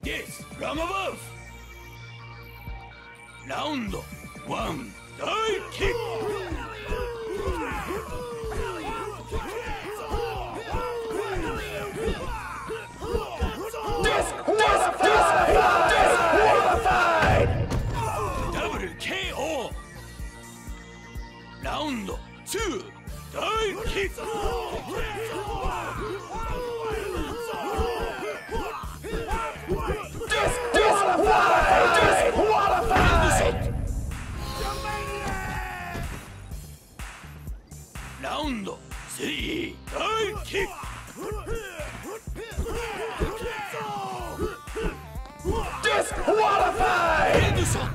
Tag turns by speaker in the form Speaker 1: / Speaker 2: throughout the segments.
Speaker 1: Yes, from above. Round 1, die kick. Disqualified! Double KO. Round 2, die kick. Round 3, die kick. Disqualified! Headshot.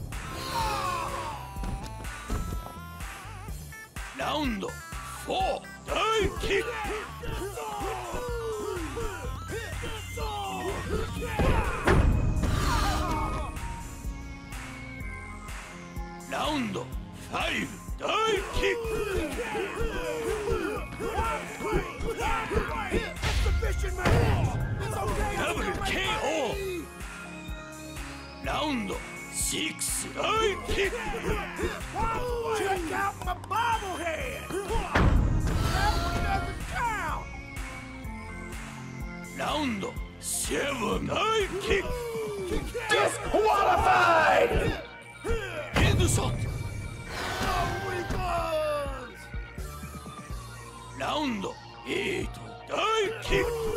Speaker 1: Round 4, die kick. Round 5, die kick. Double KO. Round 6, die kick.
Speaker 2: Check out my bobblehead! That one doesn't count!
Speaker 1: Round 7, die kick.
Speaker 2: Disqualified!
Speaker 1: Headshot.
Speaker 2: No refunds!
Speaker 1: Round 8, die kick.